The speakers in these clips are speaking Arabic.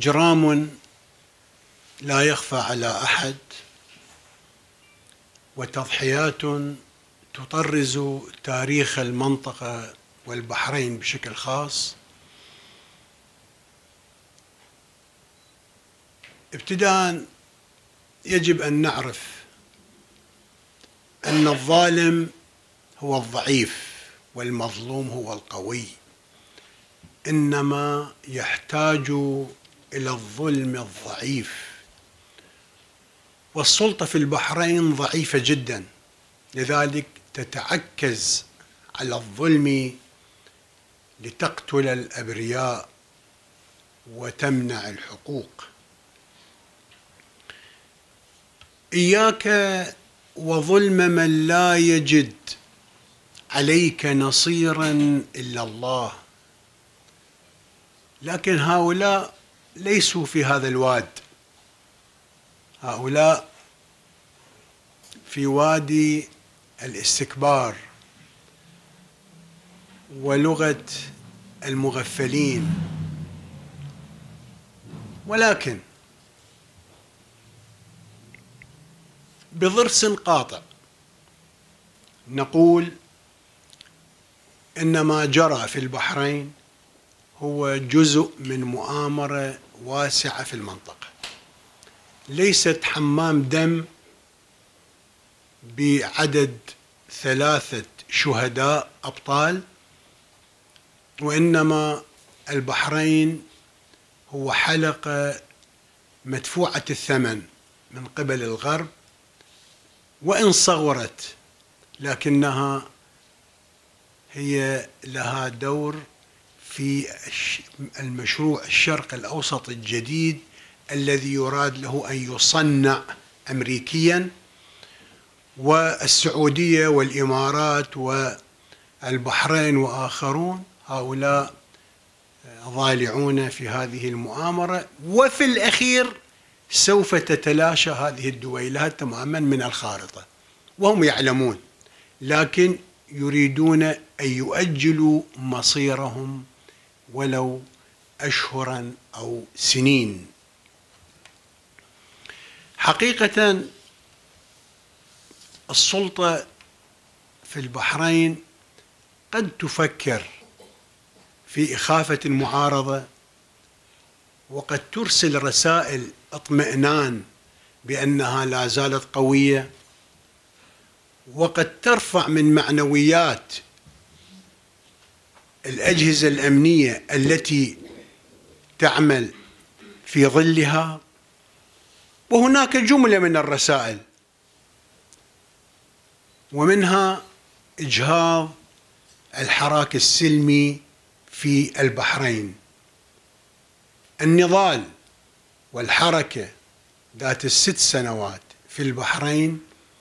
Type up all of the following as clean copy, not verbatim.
إجرام لا يخفى على أحد، وتضحيات تطرز تاريخ المنطقة والبحرين بشكل خاص. ابتداء يجب أن نعرف أن الظالم هو الضعيف والمظلوم هو القوي، إنما يحتاج إلى الظلم الضعيف، والسلطة في البحرين ضعيفة جدا، لذلك تتعكز على الظلم لتقتل الأبرياء وتمنع الحقوق. إياك وظلم من لا يجد عليك نصيرا إلا الله، لكن هؤلاء ليسوا في هذا الواد، هؤلاء في وادي الاستكبار ولغة المغفلين. ولكن بضرس قاطع نقول إن ما جرى في البحرين هو جزء من مؤامرة واسعة في المنطقة، ليست حمام دم بعدد 3 شهداء أبطال، وإنما البحرين هو حلقة مدفوعة الثمن من قبل الغرب، وإن صغرت لكنها هي لها دور في المشروع الشرق الأوسط الجديد الذي يراد له أن يصنع أمريكيا، والسعودية والإمارات والبحرين وآخرون هؤلاء ضالعون في هذه المؤامرة، وفي الأخير سوف تتلاشى هذه الدويلات تماما من الخارطة وهم يعلمون، لكن يريدون أن يؤجلوا مصيرهم ولو أشهرا أو سنين. حقيقة السلطة في البحرين قد تفكر في إخافة المعارضة، وقد ترسل رسائل اطمئنان بأنها لا زالت قوية، وقد ترفع من معنويات الأجهزة الأمنية التي تعمل في ظلها. وهناك جملة من الرسائل، ومنها إجهاض الحراك السلمي في البحرين. النضال والحركة ذات ال6 سنوات في البحرين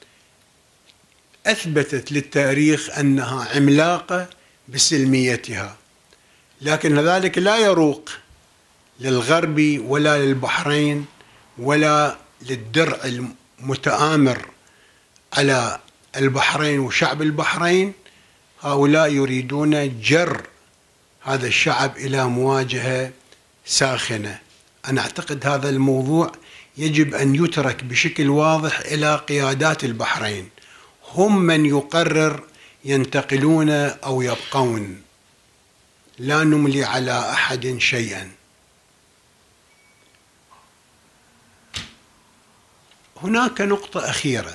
أثبتت للتاريخ أنها عملاقة بسلميتها، لكن ذلك لا يروق للغرب ولا للبحرين ولا للدرع المتآمر على البحرين وشعب البحرين. هؤلاء يريدون جر هذا الشعب إلى مواجهة ساخنة. أنا أعتقد هذا الموضوع يجب أن يترك بشكل واضح إلى قيادات البحرين، هم من يقرر ينتقلون أو يبقون، لا نملي على أحد شيئا. هناك نقطة أخيرة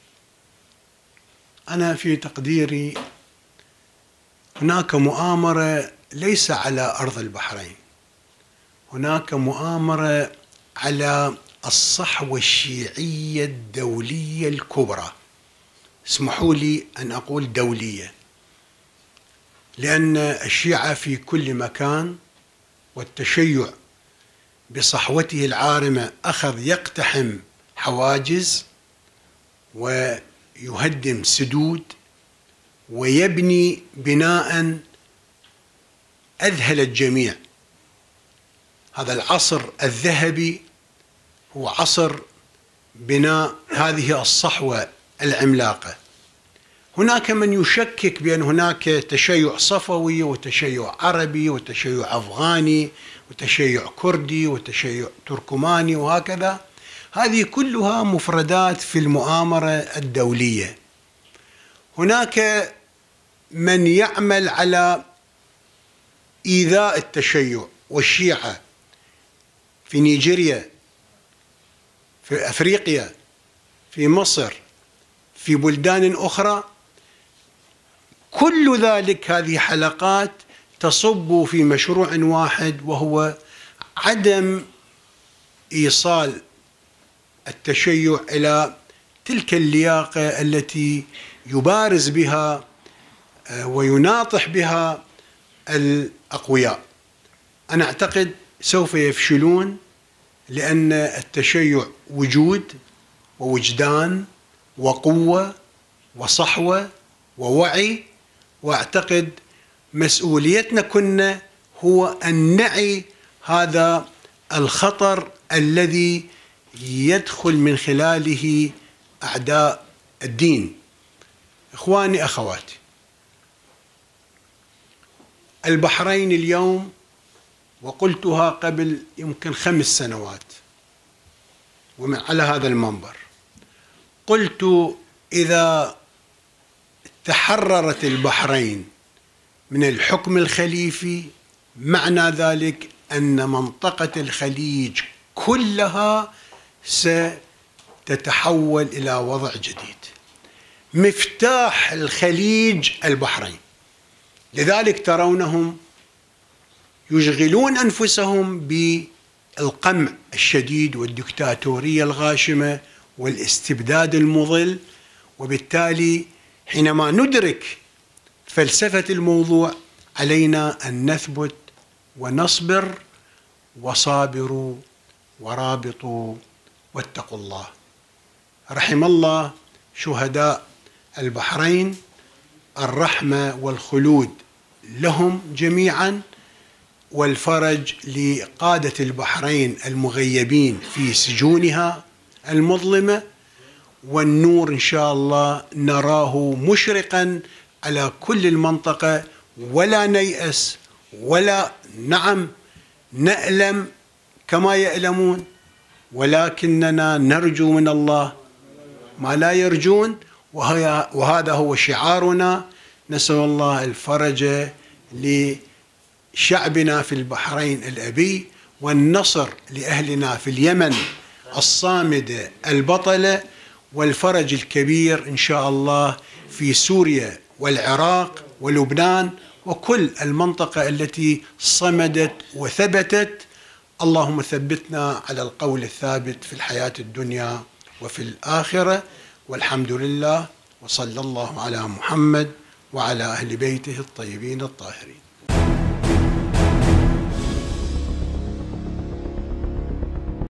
أنا في تقديري، هناك مؤامرة ليس على أرض البحرين، هناك مؤامرة على الصحوة الشيعية الدولية الكبرى، اسمحوا لي أن أقول دولية، لأن الشيعة في كل مكان، والتشيع بصحوته العارمة أخذ يقتحم حواجز ويهدم سدود ويبني بناء أذهل الجميع. هذا العصر الذهبي هو عصر بناء هذه الصحوة العملاقة. هناك من يشكك بأن هناك تشيع صفوي وتشيع عربي وتشيع أفغاني وتشيع كردي وتشيع تركماني وهكذا. هذه كلها مفردات في المؤامرة الدولية. هناك من يعمل على إيذاء التشيع والشيعة في نيجيريا، في أفريقيا، في مصر، في بلدان أخرى. كل ذلك هذه حلقات تصب في مشروع واحد، وهو عدم إيصال التشيع إلى تلك اللياقة التي يبارز بها ويناطح بها الأقوياء. أنا أعتقد سوف يفشلون، لأن التشيع وجود ووجدان وقوة وصحوة ووعي، وأعتقد مسؤوليتنا كنا هو أن نعي هذا الخطر الذي يدخل من خلاله أعداء الدين. إخواني أخواتي، البحرين اليوم، وقلتها قبل يمكن 5 سنوات على هذا المنبر، قلت إذا تحررت البحرين من الحكم الخليفي معنى ذلك أن منطقة الخليج كلها ستتحول إلى وضع جديد. مفتاح الخليج البحرين، لذلك ترونهم يشغلون أنفسهم بالقمع الشديد والدكتاتورية الغاشمة والاستبداد المضل. وبالتالي حينما ندرك فلسفة الموضوع علينا أن نثبت ونصبر وصابروا ورابطوا واتقوا الله. رحم الله شهداء البحرين، الرحمة والخلود لهم جميعا، والفرج لقادة البحرين المغيبين في سجونها المظلمة، والنور إن شاء الله نراه مشرقا على كل المنطقة، ولا نيأس ولا نألم كما يألمون، ولكننا نرجو من الله ما لا يرجون، وهذا هو شعارنا. نسأل الله الفرج لشعبنا في البحرين الأبي، والنصر لأهلنا في اليمن الصامدة البطلة، والفرج الكبير إن شاء الله في سوريا والعراق ولبنان وكل المنطقة التي صمدت وثبتت. اللهم ثبتنا على القول الثابت في الحياة الدنيا وفي الآخرة، والحمد لله، وصلى الله على محمد وعلى أهل بيته الطيبين الطاهرين.